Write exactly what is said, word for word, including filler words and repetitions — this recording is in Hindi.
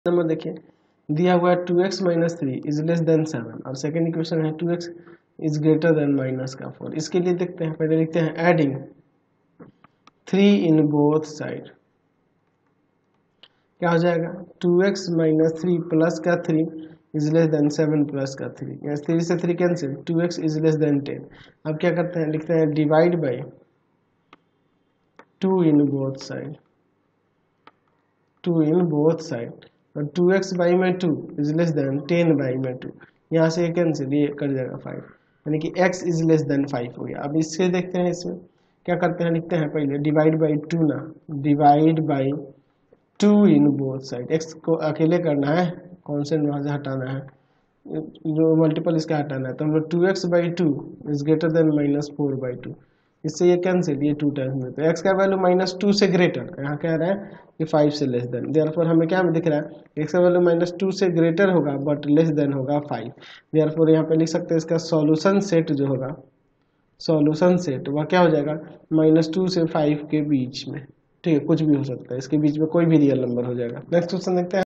नंबर देखिए, दिया हुआ है two x minus three is less than seven और सेकेंड इक्वेशन है two x is greater than minus का फोर। इसके लिए देखते हैं, पहले लिखते हैं adding three in both side, क्या हो जाएगा two x minus three plus का three is less than seven plus का थ्री, थ्री से three cancel, two x is less than ten. अब क्या करते हैं, लिखते हैं divide by two in both side, two in both side और टू एक्स बाई में two is less than ten by में टू, यहाँ से कैंसिल, ये कट जाएगा फाइव, यानी कि x is less than five हो गया। अब इससे देखते हैं, इसमें क्या करते हैं, लिखते हैं पहले डिवाइड बाई टू ना, divide by two in both side, x को अकेले करना है, कॉन्स्टेंट वहाँ से हटाना है, जो मल्टीपल इसका हटाना है, तो हम लोग two x by two is greater than minus four by two, इससे ये कैंसिल, ये टू टाइम्स में, तो x का वैल्यू माइनस टू से ग्रेटर, यहाँ कह रहे हैं कि फाइव से लेस देन, देयरफॉर हमें क्या दिख रहा है x का वैल्यू माइनस टू से ग्रेटर होगा बट लेस देन होगा फाइव, देयरफॉर यहाँ पे लिख सकते हैं इसका सॉल्यूशन सेट जो होगा, सॉल्यूशन सेट वह क्या हो जाएगा माइनस टू से फाइव के बीच में, ठीक है, कुछ भी हो सकता है, इसके बीच में कोई भी रियल नंबर हो जाएगा। नेक्स्ट क्वेश्चन देखते हैं।